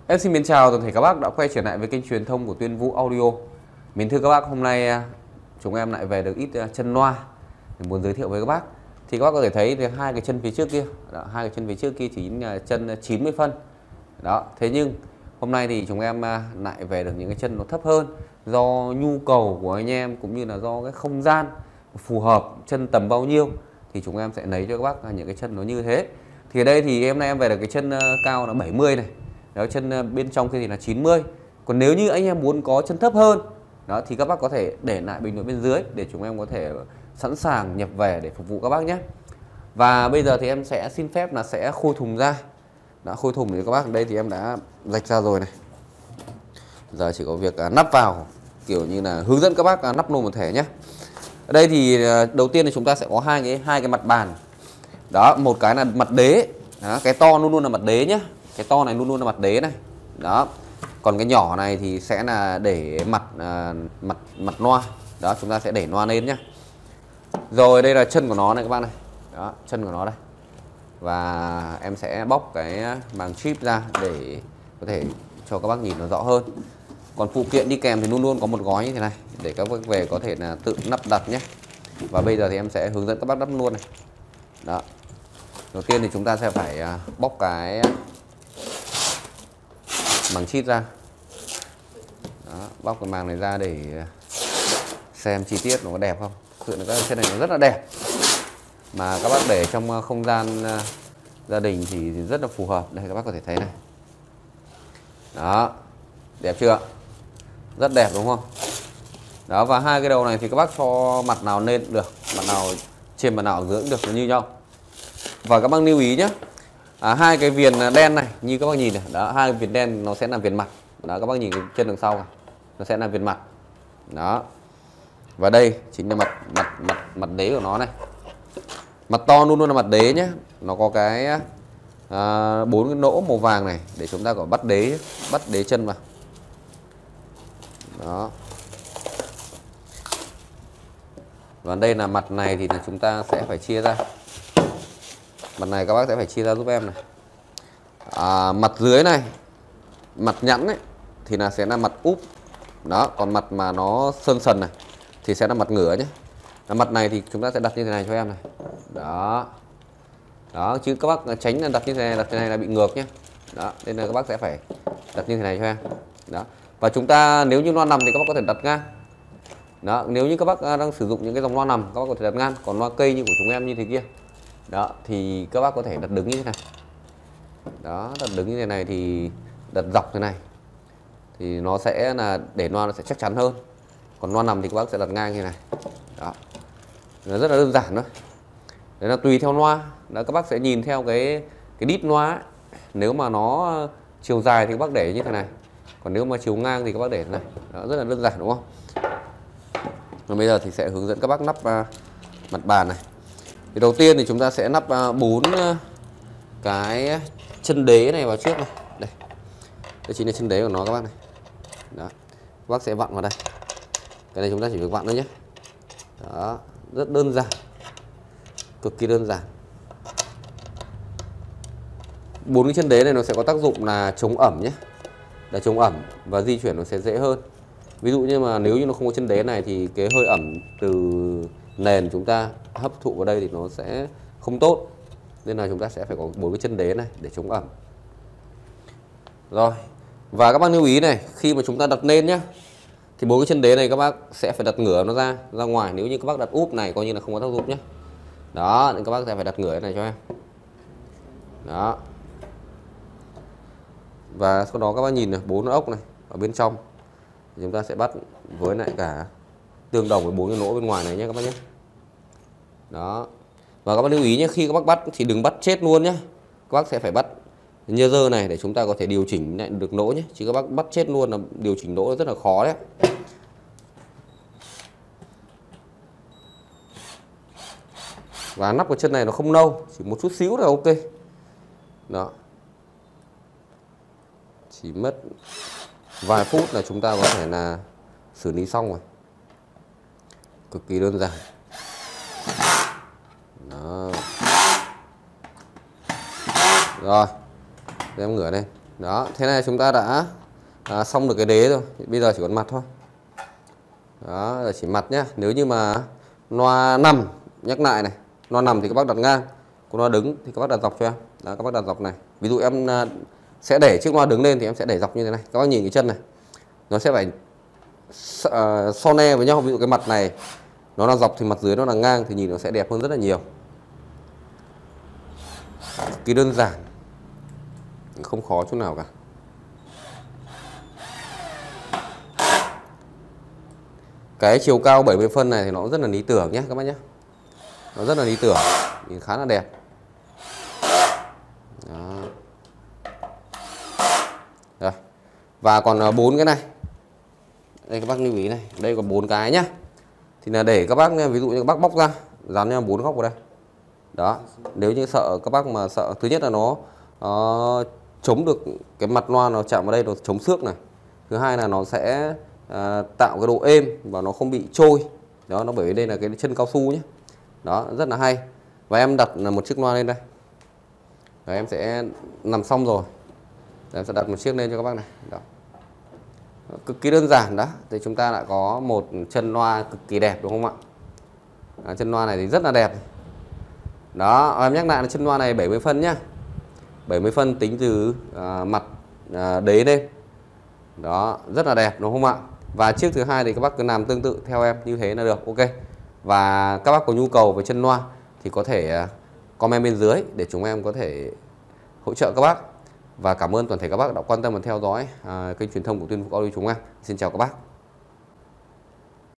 Em xin chào toàn thể các bác đã quay trở lại với kênh truyền thông của Tuyên Vũ Audio. Mình thưa các bác, hôm nay chúng em lại về được ít chân loa mình muốn giới thiệu với các bác. Thì các bác có thể thấy thì hai cái chân phía trước kia, hai cái chân phía trước kia chỉ là chân 90 phân. Đó, thế nhưng hôm nay thì chúng em lại về được những cái chân nó thấp hơn do nhu cầu của anh em cũng như là do cái không gian phù hợp chân tầm bao nhiêu thì chúng em sẽ lấy cho các bác những cái chân nó như thế. Thì ở đây thì hôm nay em về được cái chân cao là 70 này. Đó, chân bên trong kia thì là 90. Còn nếu như anh em muốn có chân thấp hơn đó thì các bác có thể để lại bình luận bên dưới để chúng em có thể sẵn sàng nhập về để phục vụ các bác nhé. Và bây giờ thì em sẽ xin phép là sẽ khui thùng ra. Đã khui thùng thì các bác, đây thì em đã rạch ra rồi này. Giờ chỉ có việc nắp vào, kiểu như là hướng dẫn các bác nắp nồi một thể nhé. Ở đây thì đầu tiên thì chúng ta sẽ có hai cái mặt bàn. Đó, một cái là mặt đế. Đó, cái to luôn luôn là mặt đế nhé. Cái to này luôn luôn là mặt đế này. Đó. Còn cái nhỏ này thì sẽ là để mặt loa. Đó, chúng ta sẽ để loa lên nhé. Rồi đây là chân của nó này các bạn này. Đó, chân của nó đây. Và em sẽ bóc cái màng chip ra để có thể cho các bác nhìn nó rõ hơn. Còn phụ kiện đi kèm thì luôn luôn có một gói như thế này để các bác về có thể là tự lắp đặt nhé. Và bây giờ thì em sẽ hướng dẫn các bác lắp luôn này. Đó. Đầu tiên thì chúng ta sẽ phải bóc cái màng chip ra. Đó, bóc cái màng này ra để xem chi tiết nó có đẹp không. Thực sự là cái chân này nó rất là đẹp. Mà các bác để trong không gian gia đình thì rất là phù hợp. Đây các bác có thể thấy này. Đó, đẹp chưa? Rất đẹp đúng không? Đó, và hai cái đầu này thì các bác cho mặt nào lên được, mặt nào trên mặt nào dưới được như nhau. Và các bác lưu ý nhé, hai cái viền đen này như các bác nhìn này, đó, hai cái viền đen nó sẽ là viền mặt. Đó, các bác nhìn cái chân đằng sau này, nó sẽ là viền mặt. Đó. Và đây chính là mặt đế của nó này. Mặt to luôn luôn là mặt đế nhé. Nó có cái 4 cái nỗ màu vàng này để chúng ta có bắt đế chân vào. Đó. Và đây là mặt này thì là chúng ta sẽ phải chia ra. Mặt này các bác sẽ phải chia ra giúp em này. Mặt dưới này, mặt nhẵn ấy thì là sẽ là mặt úp. Đó, còn mặt mà nó sơn sần này thì sẽ là mặt ngửa nhé. Mặt này thì chúng ta sẽ đặt như thế này cho em này. Đó. Đó, chứ các bác tránh là đặt như thế này, đặt như thế này là bị ngược nhé. Đó, nên là các bác sẽ phải đặt như thế này cho em. Đó. Và chúng ta nếu như loa nằm thì các bác có thể đặt ngang. Đó, nếu như các bác đang sử dụng những cái dòng loa nằm các bác có thể đặt ngang, còn loa cây như của chúng em như thế kia. Đó, thì các bác có thể đặt đứng như thế này. Đó, đặt đứng như thế này thì đặt dọc thế này thì nó sẽ là để loa nó sẽ chắc chắn hơn. Còn loa nằm thì các bác sẽ đặt ngang như này. Đó. Nó rất là đơn giản thôi. Đấy là tùy theo loa. Đó, các bác sẽ nhìn theo cái đít loa ấy. Nếu mà nó chiều dài thì các bác để như thế này. Còn nếu mà chiều ngang thì các bác để thế này. Đó, rất là đơn giản đúng không? Và bây giờ thì sẽ hướng dẫn các bác lắp mặt bàn này. Thì đầu tiên thì chúng ta sẽ lắp 4 cái chân đế này vào trước này. Đây. Đây chính là chân đế của nó các bác này. Đó. Các bác sẽ vặn vào đây. Cái này chúng ta chỉ việc vặn thôi nhé. Đó, rất đơn giản. Cực kỳ đơn giản. 4 cái chân đế này nó sẽ có tác dụng là chống ẩm nhé. Là chống ẩm và di chuyển nó sẽ dễ hơn. Ví dụ như mà nếu như nó không có chân đế này thì cái hơi ẩm từ nền chúng ta hấp thụ vào đây thì nó sẽ không tốt. Nên là chúng ta sẽ phải có 4 cái chân đế này để chống ẩm. Rồi. Và các bác lưu ý này, khi mà chúng ta đặt lên nhé thì 4 cái chân đế này các bác sẽ phải đặt ngửa nó ra ngoài. Nếu như các bác đặt úp này coi như là không có tác dụng nhé. Đó, nên các bác sẽ phải đặt ngửa cái này cho em. Đó. Và sau đó các bác nhìn này, 4 ốc này ở bên trong. Chúng ta sẽ bắt với lại cả tương đồng với 4 cái lỗ bên ngoài này nhé các bác nhé. Đó. Và các bác lưu ý nhé, khi các bác bắt thì đừng bắt chết luôn nhé. Các bác sẽ phải bắt nhơ dơ này để chúng ta có thể điều chỉnh lại được lỗ nhé. Chứ các bác bắt chết luôn là điều chỉnh lỗ rất là khó đấy. Và nắp của chân này nó không nâu, chỉ một chút xíu là ok. Đó. Chỉ mất vài phút là chúng ta có thể là xử lý xong rồi. Cực kỳ đơn giản. Đó. Rồi. Để em ngửa lên. Đó, thế này chúng ta đã xong được cái đế rồi. Bây giờ chỉ còn mặt thôi. Đó, là chỉ mặt nhá. Nếu như mà loa nằm, nhắc lại này, loa nằm thì các bác đặt ngang, còn loa đứng thì các bác đặt dọc cho em. Đó, các bác đặt dọc này. Ví dụ em sẽ để chiếc loa đứng lên thì em sẽ để dọc như thế này. Các bác nhìn cái chân này, nó sẽ phải so ne với nhau. Ví dụ cái mặt này nó là dọc thì mặt dưới nó là ngang thì nhìn nó sẽ đẹp hơn rất là nhiều. Cực kỳ đơn giản, không khó chút nào cả. Cái chiều cao 70 phân này thì nó rất là lý tưởng nhé các bác nhé. Nó rất là lý tưởng, nhìn khá là đẹp. Đó. Rồi. Và còn 4 cái này. Đây các bác lưu ý này, đây còn 4 cái nhá. Thì là để các bác, ví dụ như các bác bóc ra, dán cho 4 góc vào đây. Đó, nếu như sợ các bác mà sợ, thứ nhất là nó chống được cái mặt loa, nó chạm vào đây nó chống xước này. Thứ hai là nó sẽ tạo cái độ êm và nó không bị trôi. Đó, nó bởi vì đây là cái chân cao su nhé. Đó, rất là hay. Và em đặt một chiếc loa lên đây. Rồi em sẽ nằm xong rồi. Em sẽ đặt một chiếc lên cho các bác này. Đó. Cực kỳ đơn giản đó. Thì chúng ta đã có một chân loa cực kỳ đẹp đúng không ạ? Chân loa này thì rất là đẹp. Đó, em nhắc lại là chân loa này 70 phân nhá. 70 phân tính từ mặt đế lên. Đó, rất là đẹp đúng không ạ? Và chiếc thứ hai thì các bác cứ làm tương tự theo em như thế là được. Ok. Và các bác có nhu cầu về chân loa thì có thể comment bên dưới để chúng em có thể hỗ trợ các bác. Và cảm ơn toàn thể các bác đã quan tâm và theo dõi kênh truyền thông của Tuyên Vũ Audio chúng em. Xin chào các bác.